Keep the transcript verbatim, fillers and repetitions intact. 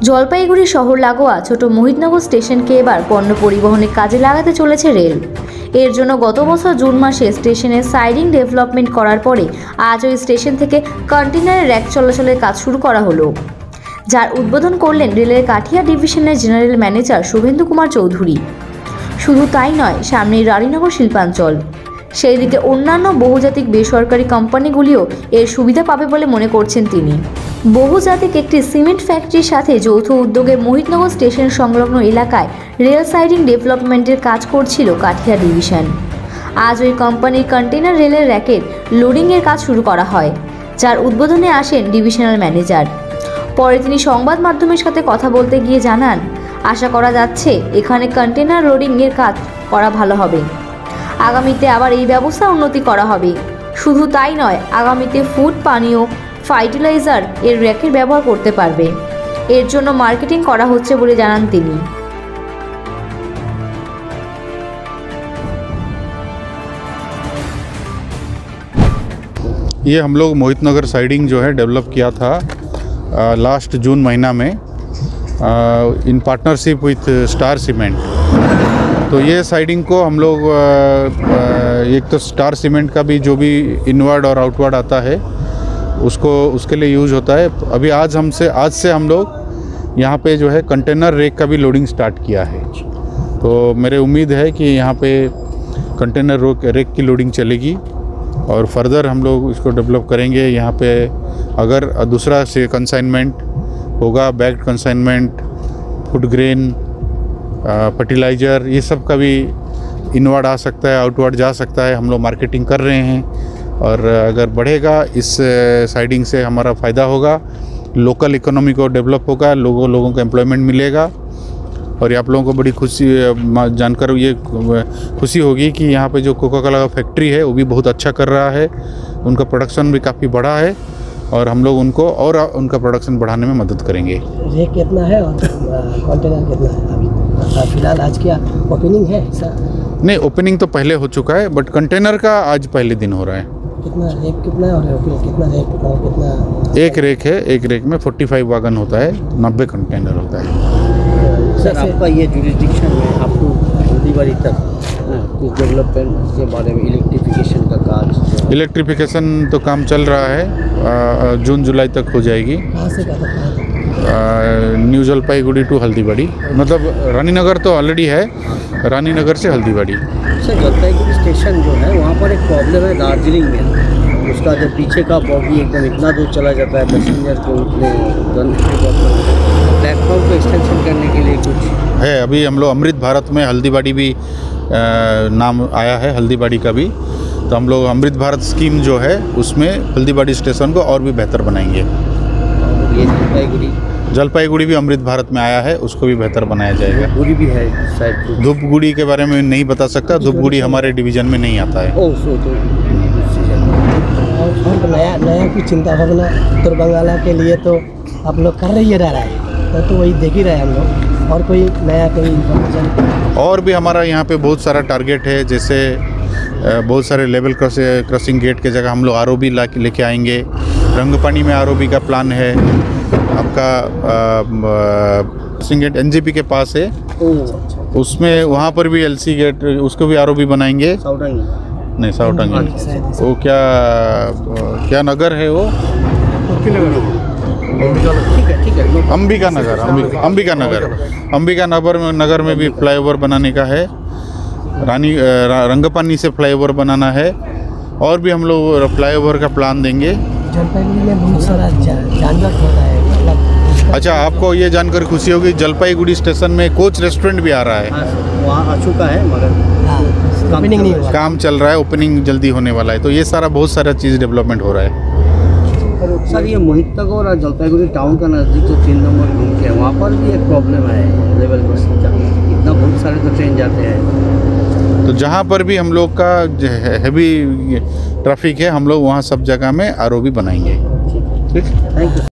জলপাইগুড়ি শহর লাগোয়া ছোট মোহিতনগর স্টেশনকে এবার পণ্য পরিবহনের কাজে লাগাতে চলেছে রেল। এর জন্য গত বছর জুন মাসে স্টেশনের সাইডিং ডেভেলপমেন্ট করার পরে আজ ওই স্টেশন থেকে কন্টেনারের র্যাক চলাচলের কাজ শুরু করা হলো, যার উদ্বোধন করলেন রেলের কাঠিয়া ডিভিশনের জেনারেল ম্যানেজার শুভেন্দু কুমার চৌধুরী। শুধু তাই নয়, সামনেই রানীনগর শিল্পাঞ্চল, সেই দিকে অন্যান্য বহুজাতিক বেসরকারি কোম্পানিগুলিও এর সুবিধা পাবে বলে মনে করছেন তিনি। বহুজাতিক একটি সিমেন্ট ফ্যাক্টরির সাথে যৌথ উদ্যোগে মোহিতনগর স্টেশন সংলগ্ন এলাকায় রেল সাইডিং ডেভেলপমেন্টের কাজ করছিল কাঠিয়া ডিভিশন। আজ ওই কোম্পানির কন্টেনার রেলের র্যাকের লোডিংয়ের কাজ শুরু করা হয়, যার উদ্বোধনে আসেন ডিভিশনাল ম্যানেজার। পরে তিনি সংবাদ মাধ্যমের সাথে কথা বলতে গিয়ে জানান, আশা করা যাচ্ছে এখানে কন্টেনার লোডিংয়ের কাজ করা ভালো হবে। আগামীতে আবার এই ব্যবস্থা উন্নতি করা হবে। শুধু তাই নয়, আগামীতে ফুড, পানীয়, ফার্টিলাইজার এর র্যাকের ব্যবহার করতে পারবে। এর জন্য মার্কেটিং করা হচ্ছে বলে জানান তিনি। ये हम लोग मोहितनगर साइडिंग जो है डेवलप किया था लास्ट जून महीना में in partnership with Star Cement. तो ये साइडिंग को हम लोग आ, आ, एक तो स्टार सीमेंट का भी जो भी इनवर्ड और आउटवर्ड आता है उसको उसके लिए यूज़ होता है। अभी आज हमसे आज से हम लोग यहाँ पे जो है कंटेनर रेक का भी लोडिंग स्टार्ट किया है। तो मेरे उम्मीद है कि यहाँ पे कंटेनर रेक की लोडिंग चलेगी और फर्दर हम लोग इसको डेवलप करेंगे। यहाँ पे अगर दूसरा से कंसाइनमेंट होगा, bagged consignment, food grain, fertiliser, ये सब का भी इनवर्ड आ सकता है, आउटवर्ड जा सकता है। हम लोग मार्केटिंग कर रहे हैं और अगर बढ़ेगा इस साइडिंग से हमारा फ़ायदा होगा, लोकल इकोनॉमी को डेवलप होगा, लोगों लोगों को एम्प्लॉयमेंट मिलेगा। और आप लोगों को बड़ी खुशी जानकर ये खुशी होगी कि यहाँ पे जो कोका कोला का फैक्ट्री है वो भी बहुत अच्छा कर रहा है, उनका प्रोडक्शन भी काफ़ी बड़ा है और हम लोग उनको और उनका प्रोडक्शन बढ़ाने में मदद करेंगे। रेक कितना है और कंटेनर कितना है? अभी फिलहाल आज क्या ओपनिंग है? नहीं, ओपनिंग तो पहले हो चुका है, बट कंटेनर का आज पहले दिन हो रहा है। कितना रेक कितना है और कितना रेक और कितना? एक रेक है, एक रेक में पैंतालीस वागन होता है, नब्बे कंटेनर होता है। सर, आपका ये जुरिस्डिक्शन में आपको हल्दीबाड़ी तक कुछ डेवलपमेंट के बारे में, इलेक्ट्रिफिकेशन का काज? इलेक्ट्रिफिकेशन तो काम चल रहा है, जून जुलाई तक हो जाएगी। कहाँ से कहाँ तक? न्यू जलपाईगुड़ी टू हल्दीबाड़ी, मतलब रानीनगर तो ऑलरेडी है, रानीनगर से हल्दीबाड़ी। सर, जलपाईगुड़ी स्टेशन जो है वहाँ पर एक प्रॉब्लम है दार्जिलिंग में, उसका जो पीछे का बॉगी एकदम इतना दूर चला जाता है पैसेंजर को उतने प्लेटफॉर्म को एक्सटेंशन करने के लिए कुछ है। अभी हम लोग अमृत भारत में हल्दीबाड़ी भी आ, नाम आया है, हल्दीबाड़ी का भी। तो हम लोग अमृत भारत स्कीम जो है उसमें हल्दीबाड़ी स्टेशन को और भी बेहतर बनाएंगे। ये जलपाईगुड़ी जलपाईगुड़ी भी अमृत भारत में आया है, उसको भी बेहतर बनाया जाएगा। धूपगुड़ी भी है शायद। धूपगुड़ी के बारे में नहीं बता सकता, धूपगुड़ी हमारे डिवीज़न में नहीं आता है। ओ, सो तो और नया नया की चिंता भावना उत्तर बंगाला के लिए तो आप लोग कर रही है रह रहा है, तो वही देख ही रहे हैं हम लोग। और कोई नया कोई इन्फॉर्मेशन? और भी हमारा यहाँ पे बहुत सारा टारगेट है, जैसे बहुत सारे लेवल क्रॉस क्रॉसिंग गेट के जगह हम लोग आर ओ बी ला लेके आएंगे। रंगपानी में आर ओ बी का प्लान है आपका, crossing gate N J P के पास है, उसमें वहाँ पर भी एल सी गेट, उसको भी आर ओ बी बनाएंगे। नहीं, साउटांगी वो क्या क्या नगर है वो? अंबिका नगर, अंबिका नगर अंबिका नगर में नगर में भी फ्लाईओवर बनाने का है। रानी रंगपानी से फ्लाईओवर बनाना है और भी हम लोग फ्लाईओवर का प्लान देंगे। जलपाईगुड़ी में बहुत सारा जानवर होता है, मतलब अच्छा, आपको ये जानकर खुशी होगी जलपाईगुड़ी स्टेशन में कोच रेस्टोरेंट भी आ रहा है। वहाँ आ चुका है मगर ओपनिंग नहीं हुआ, काम चल रहा है, ओपनिंग जल्दी होने वाला है। तो ये सारा बहुत सारा चीज़ डेवलपमेंट हो रहा है। सर, ये मोहितनगर और जलपाईगुड़ी टाउन का नज़दीक जो तीन नंबर लिंक है वहाँ पर भी एक प्रॉब्लम है लेवल क्रॉसिंग का, इतना बहुत सारे तो ट्रेन जाते हैं। तो जहाँ पर भी हम लोग का हैवी ट्रैफिक है, हम लोग वहाँ सब जगह में आर ओ बी बनाएंगे। ठीक, थैंक यू।